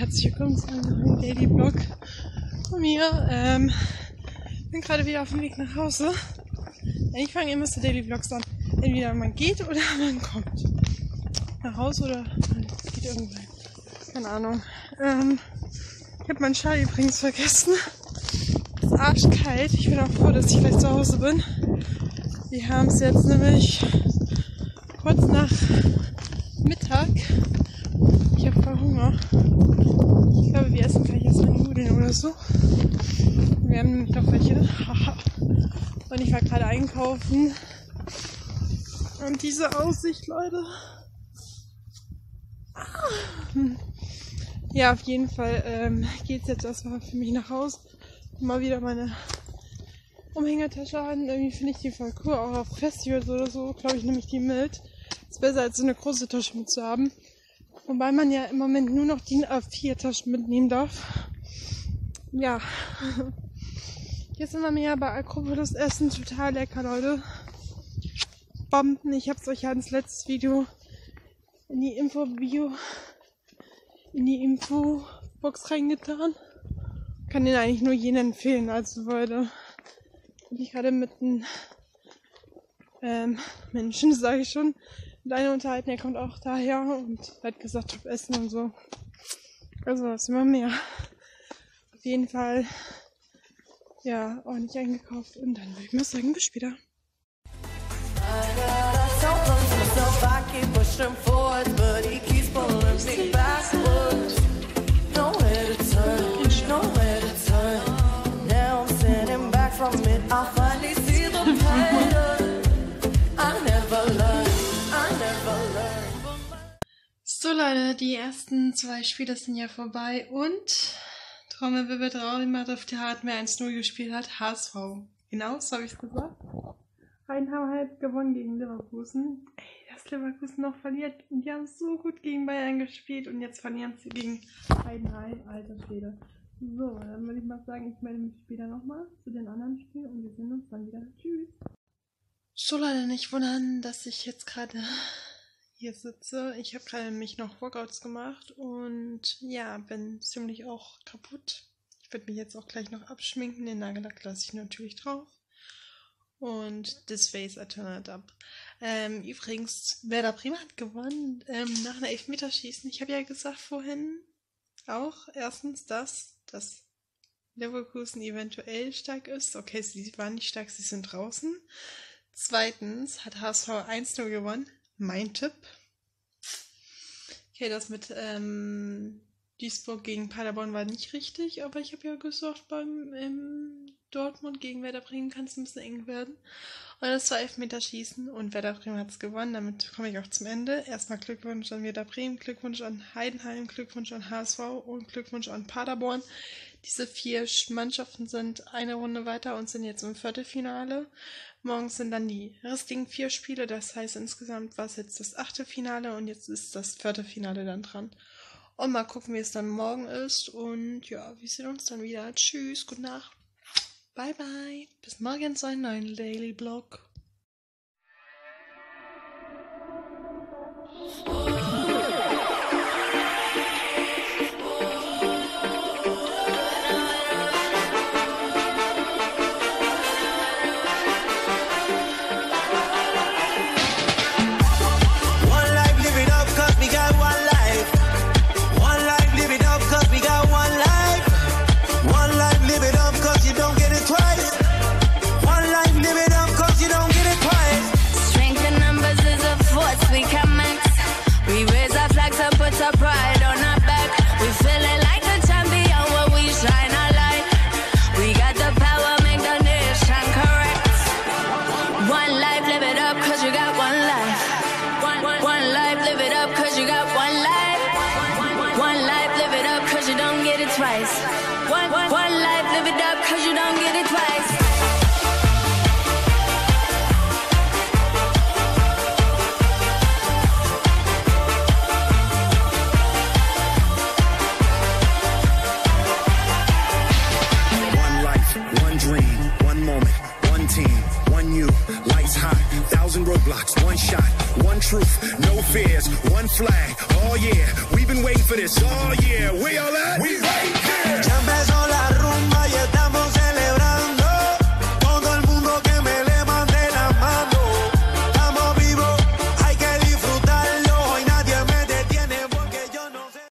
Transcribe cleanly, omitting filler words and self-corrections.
herzlich willkommen zu einem neuen Daily Vlog von mir. Bin gerade wieder auf dem Weg nach Hause. Ich fange immer so Daily Vlogs an. Entweder man geht oder man kommt. Nach Hause oder man geht irgendwann. Keine Ahnung. Ich habe meinen Schal übrigens vergessen. Es ist arschkalt. Ich bin auch froh, dass ich gleich zu Hause bin. Wir haben es jetzt nämlich kurz nach Mittag. Ich habe voll Hunger. Ich glaube, wir essen gleich erstmal Nudeln oder so. Wir haben nämlich noch welche. Und ich war gerade einkaufen. Und diese Aussicht, Leute. Ja, auf jeden Fall geht es jetzt erstmal für mich nach Hause. Mal wieder meine Umhängertasche an. Irgendwie finde ich die voll cool. Auch auf Festivals oder so, glaube ich, nehme ich die mit. Ist besser, als so eine große Tasche mitzuhaben. Wobei man ja im Moment nur noch DIN A4 Taschen mitnehmen darf. Ja. Jetzt sind wir ja bei Akropolis essen. Total lecker, Leute. Bomben. Ich habe es euch ja ins letzte Video in die Infobox reingetan. Kann den eigentlich nur jenen empfehlen. Also Leute, bin ich gerade mit einem Menschen, sage ich schon, mit einem unterhalten, der kommt auch daher und hat gesagt, top essen und so. Also was immer mehr. Auf jeden Fall, ja, ordentlich eingekauft und dann würde ich mal sagen, bis später. So Leute, die ersten 2 Spiele sind ja vorbei und Trommelwirbel Mannschaft hat mir 1-0 gespielt hat, HSV. Genau, so habe ich es gesagt. Heidenheim hat gewonnen gegen Leverkusen. Ey, dass Leverkusen noch verliert. Und die haben so gut gegen Bayern gespielt und jetzt verlieren sie gegen Heidenheim. Alter Schwede. So, dann würde ich mal sagen, ich melde mich später nochmal zu den anderen Spielen und wir sehen uns dann wieder. Tschüss. So Leute, nicht wundern, dass ich jetzt gerade hier sitze. Ich habe gerade nämlich noch Workouts gemacht und ja, bin ziemlich auch kaputt. Ich werde mich jetzt auch gleich noch abschminken. Den Nagellack lasse ich natürlich drauf. Und this face I turn it up. Übrigens, Werder Bremen hat gewonnen nach einer Elfmeterschießen. Ich habe ja gesagt vorhin auch erstens, dass Leverkusen eventuell stark ist. Okay, sie waren nicht stark, sie sind draußen. Zweitens hat HSV 1-0 gewonnen. Mein Tipp. Okay, das mit Duisburg gegen Paderborn war nicht richtig, aber ich habe ja gesagt, beim Dortmund gegen Werder Bremen kann es ein bisschen eng werden. Und das war Elfmeterschießen und Werder Bremen hat es gewonnen. Damit komme ich auch zum Ende. Erstmal Glückwunsch an Werder Bremen, Glückwunsch an Heidenheim, Glückwunsch an HSV und Glückwunsch an Paderborn. Diese 4 Mannschaften sind eine Runde weiter und sind jetzt im Viertelfinale. Morgen sind dann die restlichen 4 Spiele. Das heißt, insgesamt war es jetzt das 8. Finale und jetzt ist das 4. Finale dann dran. Und mal gucken, wie es dann morgen ist. Und ja, wir sehen uns dann wieder. Tschüss, gute Nacht. Bye, bye. Bis morgen zu einem neuen Daily Vlog. Pride on our back, we feeling like a champion when we shine our light. We got the power, make the nation correct. One life, live it up, cause you got one life. One life, live it up, cause you got one life. One life, live it up, cause you don't get it twice. One life, live it up, cause you don't get it twice. Roadblocks, one shot, one truth, no fears, one flag. Oh yeah, we've been waiting for for this. Oh yeah, where y'all at? We right here.